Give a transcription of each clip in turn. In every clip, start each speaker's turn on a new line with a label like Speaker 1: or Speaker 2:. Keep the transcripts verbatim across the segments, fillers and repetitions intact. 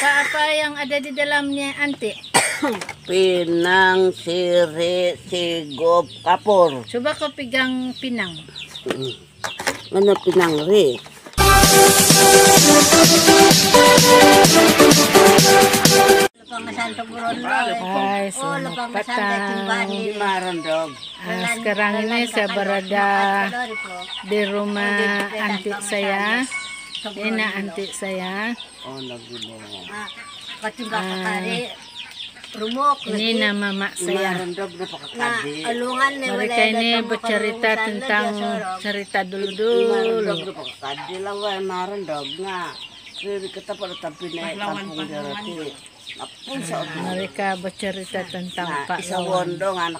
Speaker 1: Apa-apa yang ada di dalamnya, Anti?
Speaker 2: Pinang, siri, sigop, kapur.
Speaker 1: Coba kau pegang pinang.
Speaker 2: Mana pinang ri?
Speaker 1: Hai, selamat petang. Nah, sekarang ini saya berada di rumah anti saya. Ini anti saya. Ini nama mak saya. Mereka ini bercerita tentang cerita dulu-dulu. Mereka bercerita tentang Pak Lawan.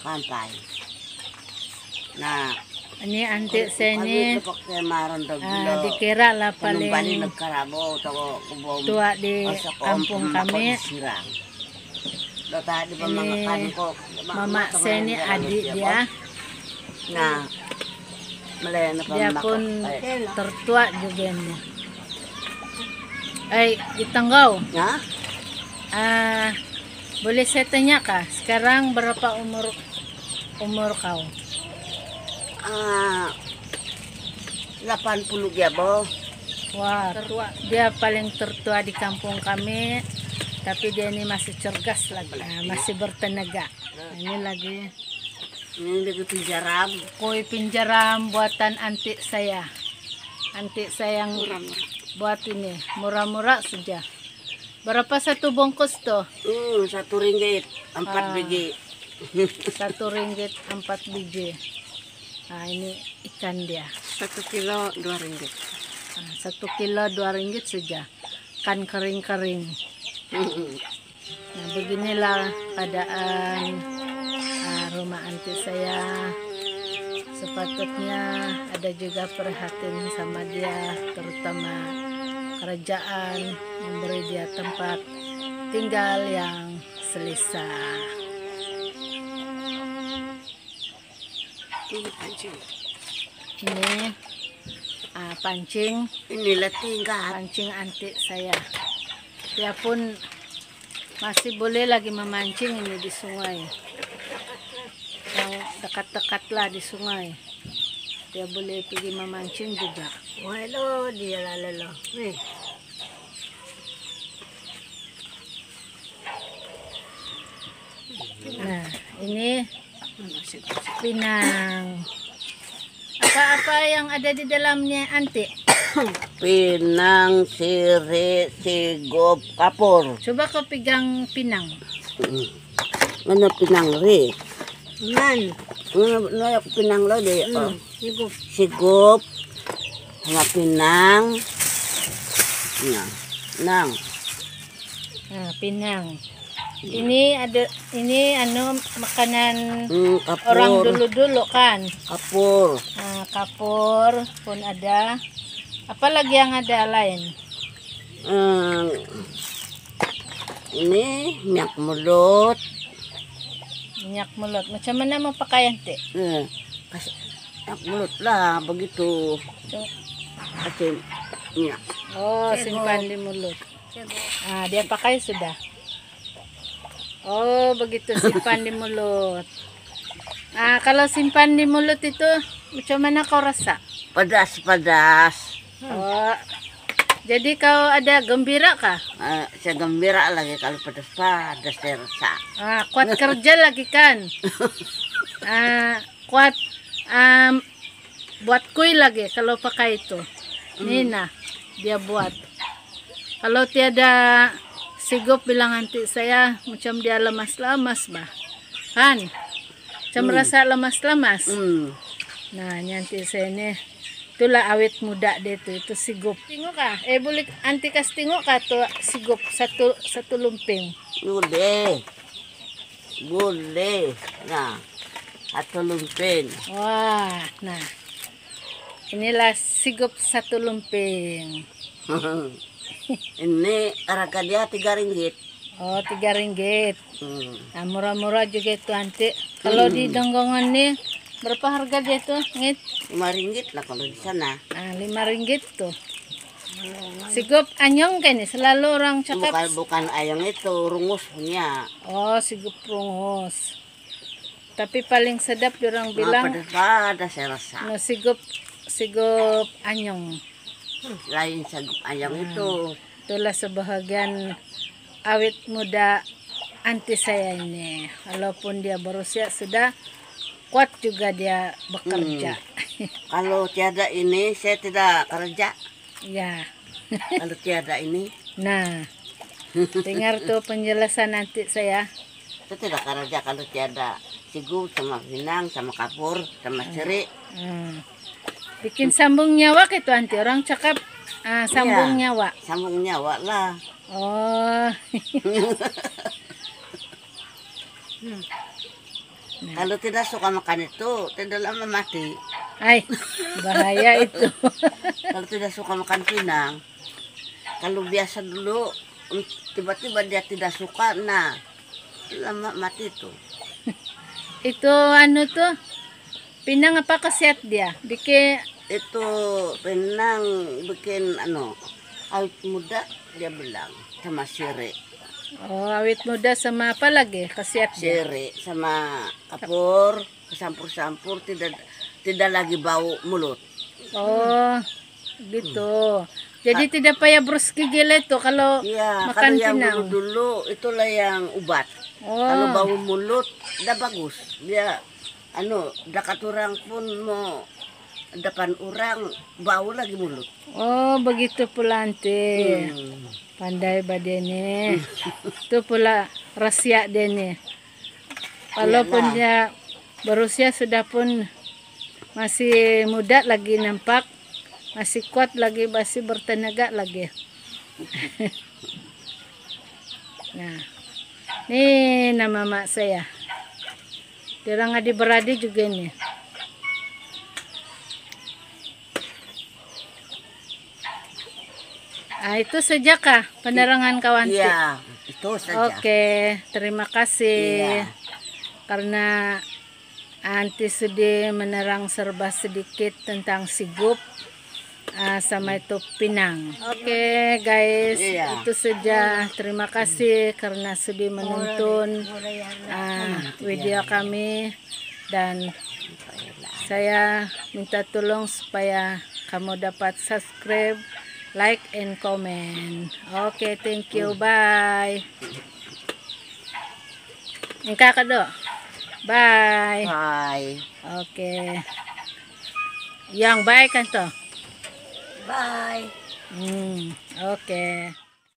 Speaker 1: Nah, ini anti saya ini uh, dikira lah paling tua di kampung kami. Ini mama saya ini adik dia.
Speaker 2: Nah,
Speaker 1: dia pun tertua juga nih. Eh, Itanggau.
Speaker 2: Ya?
Speaker 1: Uh, boleh saya tanya kah? Sekarang berapa umur umur kau?
Speaker 2: Ah, delapan puluh ya, Bo.
Speaker 1: Wah, tertua. Dia paling tertua di kampung kami. Tapi dia ini masih cergas lagi, nah, masih bertenaga. Nah, ini lagi.
Speaker 2: Ini lagi pinjaram.
Speaker 1: Kue pinjaram buatan anti saya. Anti saya yang buat ini murah-murah saja. Berapa satu bungkus tuh?
Speaker 2: Hmm, satu ringgit, empat
Speaker 1: Ah.
Speaker 2: biji.
Speaker 1: Satu ringgit empat biji. Nah, ini ikan dia.
Speaker 2: Satu kilo dua ringgit.
Speaker 1: Nah, satu kilo dua ringgit saja. Ikan kering-kering. Nah, beginilah keadaan uh, rumah anti saya. Sepatutnya ada juga perhatian sama dia, terutama kerajaan memberi dia tempat tinggal yang selesa.
Speaker 2: Ini pancing.
Speaker 1: Ini uh, pancing.
Speaker 2: Inilah tinggal.
Speaker 1: Pancing anti saya. Dia pun masih boleh lagi memancing ini di sungai. Yang dekat-dekat lah di sungai. Dia boleh pergi memancing juga.
Speaker 2: Waduh, dia lalala. Nih.
Speaker 1: Nah, ini pinang. Apa-apa yang ada di dalamnya, Anti?
Speaker 2: Pinang, siri, sigop, kapur.
Speaker 1: Coba kau pegang pinang.
Speaker 2: Mana pinang ri?
Speaker 1: Man.
Speaker 2: Mana pinang lo deh?
Speaker 1: Hmm, sigop.
Speaker 2: Sigop, sama pinang. Nah, nang.
Speaker 1: Nah, pinang. Ini ada ini anu makanan
Speaker 2: Hmm, kapur.
Speaker 1: orang dulu-dulu kan.
Speaker 2: Kapur.
Speaker 1: Nah, kapur pun ada. Apalagi yang ada lain?
Speaker 2: Hmm, ini minyak mulut.
Speaker 1: Minyak mulut. Macam mana mau pakaian teh?
Speaker 2: Eh, kasih minyak mulut lah begitu. Kasih minyak.
Speaker 1: Oh, simpan di mulut. Ah, dia pakai sudah. Oh, begitu simpan di mulut. Ah, kalau simpan di mulut itu macam mana kau rasa?
Speaker 2: Pedas-pedas.
Speaker 1: Oh, jadi kau ada gembira kah?
Speaker 2: Eh, saya gembira lagi kalau pedas-pedas saya rasa.
Speaker 1: Ah, kuat kerja lagi kan? Ah, kuat um, buat kue lagi kalau pakai itu. Nina, dia buat. Kalau tiada sigop bilang nanti saya macam dia lemas-lemas bah. Kan? Macam
Speaker 2: Hmm.
Speaker 1: rasa lemas-lemas.
Speaker 2: Hmm.
Speaker 1: Nah, nanti saya ini itulah awet muda dia tuh, itu sigop. Tengok kah? Eh boleh anti kas tengok kah tuh sigop satu satu lumping.
Speaker 2: Boleh. Boleh. Nah, atau lumpin.
Speaker 1: Wah, nah. Inilah sigop satu lumping.
Speaker 2: Ini harga dia tiga ringgit.
Speaker 1: Oh, tiga ringgit.
Speaker 2: Hmm.
Speaker 1: Nah, murah-murah juga itu anti. Kalau di Donggongan nih berapa harga dia tuh? Ngit?
Speaker 2: lima ringgit lah kalau di sana.
Speaker 1: Nah, lima ringgit tuh. Sigup anyong kini selalu orang cakap.
Speaker 2: Bukan bukan ayang itu, rungus punya.
Speaker 1: Oh, sigup rungus. Tapi paling sedap orang
Speaker 2: Nah,
Speaker 1: bilang
Speaker 2: pedas-pedas saya rasa.
Speaker 1: no sigup sigup anyong.
Speaker 2: Lain sagup ayang itu.
Speaker 1: Itulah sebahagian awit muda anti saya ini. Walaupun dia berusia sudah kuat juga dia bekerja.
Speaker 2: Kalau tiada ini saya tidak kerja.
Speaker 1: Ya.
Speaker 2: Kalau tiada ini
Speaker 1: Nah, dengar tuh penjelasan nanti saya.
Speaker 2: saya tidak kerja kalau tiada sigup sama pinang sama kapur sama seri.
Speaker 1: Hmm. Bikin sambung nyawa itu anti orang cakap ah, sambung
Speaker 2: Iya.
Speaker 1: nyawa.
Speaker 2: Sambung nyawa lah.
Speaker 1: Oh.
Speaker 2: Kalau tidak suka makan itu tidak lama mati.
Speaker 1: Ay, bahaya itu.
Speaker 2: Kalau tidak suka makan pinang, kalau biasa dulu mm, tiba-tiba dia tidak suka, nah lama mati itu.
Speaker 1: Itu anu tuh pinang apa khasiat dia? Bikin
Speaker 2: Itu pinang bikin ano awet muda dia bilang sama siri,
Speaker 1: oh, awit muda sama apa lagi khasiat dia?
Speaker 2: siri sama kapur campur-campur tidak tidak lagi bau mulut.
Speaker 1: Oh, gitu. Jadi tidak payah berus gigil itu kalau
Speaker 2: Iya,
Speaker 1: makan
Speaker 2: kalau yang
Speaker 1: pinang.
Speaker 2: dulu-dulu itulah yang ubat.
Speaker 1: Oh.
Speaker 2: Kalau bau mulut, dah bagus. Dia, anu, dekat orang pun mau depan orang bau lagi mulut.
Speaker 1: Oh, begitu pula nanti.
Speaker 2: Hmm.
Speaker 1: Pandai badene. Itu pula rahasia dene. Walaupun dia berusia sudah pun masih muda lagi nampak, masih kuat lagi, masih bertenaga lagi. Nah, ini nama mak saya. Dia orang adik beradik juga nih. Ah, itu saja kah penerangan kawan?
Speaker 2: Iya, itu saja.
Speaker 1: Oke, terima kasih.
Speaker 2: Iya.
Speaker 1: Karena Anti sudah menerang serba sedikit tentang sigup ah, sama itu pinang. Oke guys,
Speaker 2: Iya.
Speaker 1: itu saja. Terima kasih karena sudah menonton ah, video kami, dan saya minta tolong supaya kamu dapat subscribe, like, and comment. Oke, thank you. Bye. Engkau kado. Bye.
Speaker 2: Bye.
Speaker 1: Oke. Yang baik kan toh?
Speaker 2: Bye.
Speaker 1: Hmm, oke.